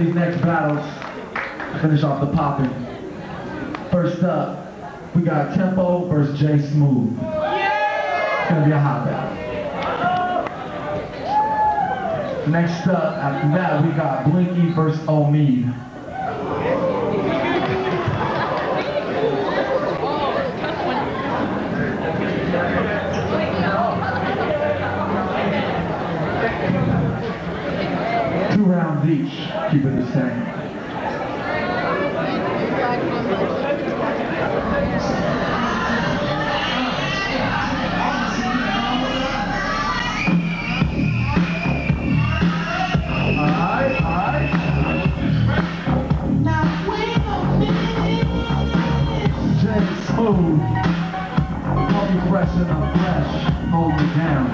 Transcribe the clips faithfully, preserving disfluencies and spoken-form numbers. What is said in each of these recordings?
These next battles, finish off the popping. First up, we got Tempo versus J Smooth. It's gonna be a hot battle. Next up, after that, we got Blinky versus Omid. Two rounds each, keep it the same. Smooth, I'll be fresh and I'm fresh, hold me down.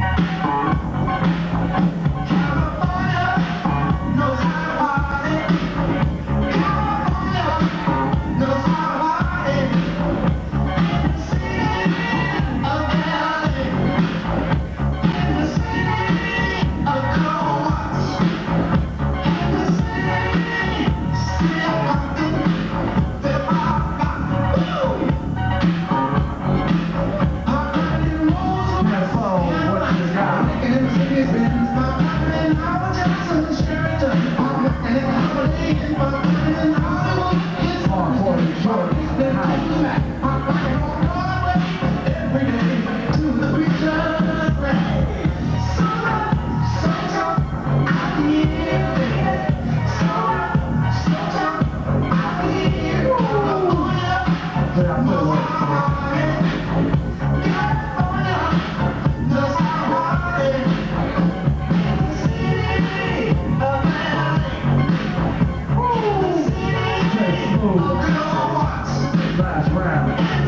California knows how to party. California knows how to party. In the city of Valley, in the city of Coats, in the city, city of Compton, they're all last round.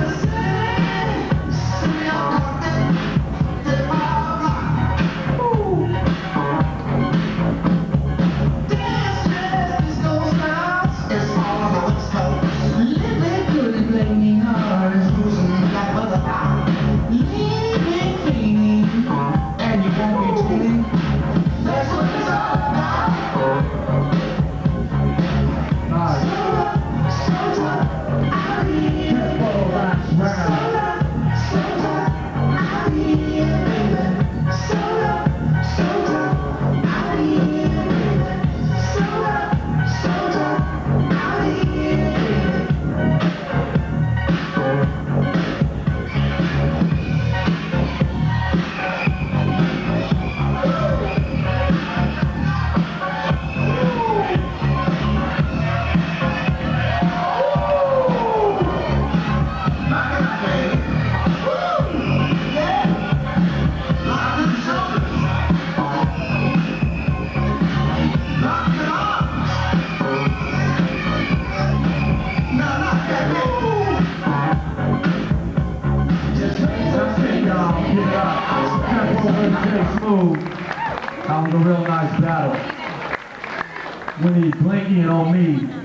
Smooth. That was a real nice battle. We need Blinky and Omid.